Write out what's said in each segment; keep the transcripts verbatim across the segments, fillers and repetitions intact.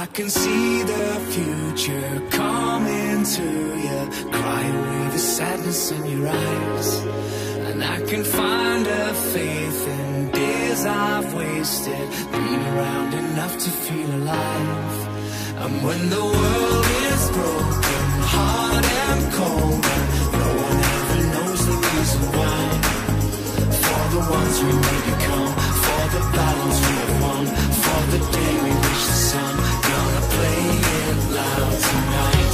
can see the future coming to you, cry away the sadness in your eyes. And I can find a faith in days I've wasted, been around enough to feel alive. And when the world is broken, hard and cold, and no one ever knows the reason why, for the ones we may become, for the battles we have won, for the day we reach the sun, gonna play it loud tonight.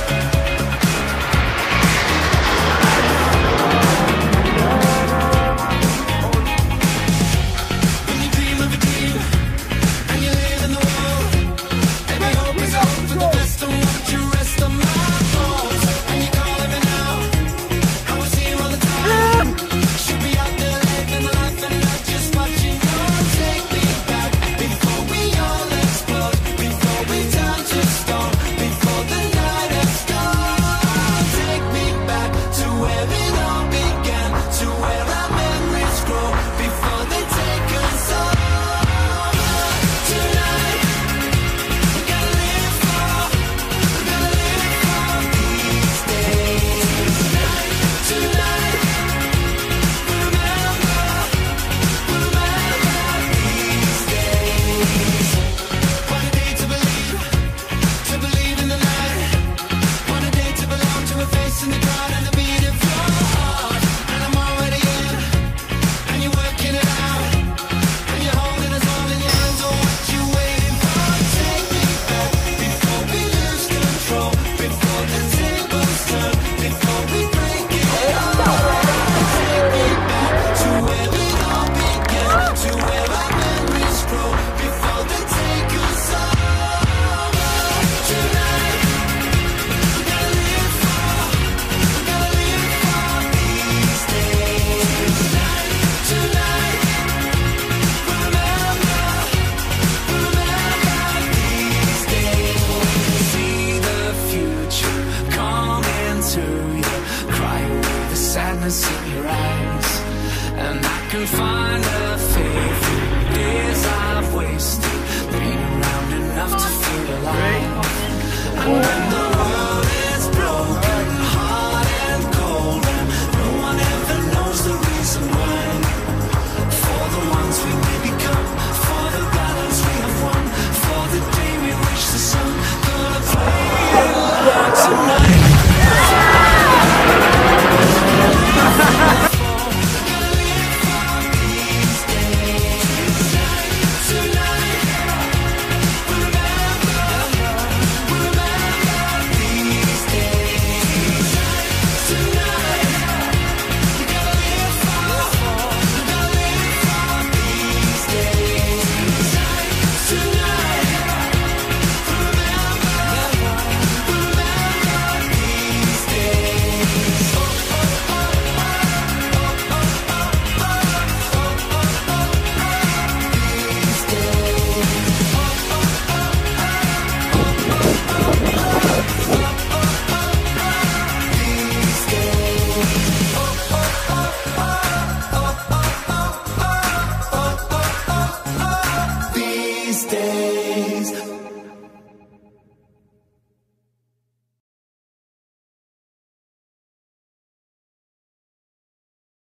When you dream of a dream, and you live in the world, every hope is hope for the best, don't want you rest on my bones. And you call me now, I will see you all the time. Should be out there living life and not just watching you. Take me back before we all explode, before we turn to stone, before the night has gone. Take me back to where it all began, to where our memories grow, before they take us all. Tonight, we gotta live for, we gotta live for these days. Tonight, tonight, we remember, we remember these days. What a day to believe, to believe in the light. What a day to belong to a face in the crowd and the beat of your heart. And I'm already in, and you're working it out, and you're holding us all in your hands. Oh, what you waiting for? Take me back before we lose control, before the tables turn, before we break it all. Take me back to where it all began, to where our memories grow, before they take us all. Tonight, we gotta live for, we gotta live for these days. Tonight, tonight, we remember, we remember these days. See the future coming to you, cry away the sadness in your eyes. And I can find a faith in days I've wasted, been around enough to feel alive. And when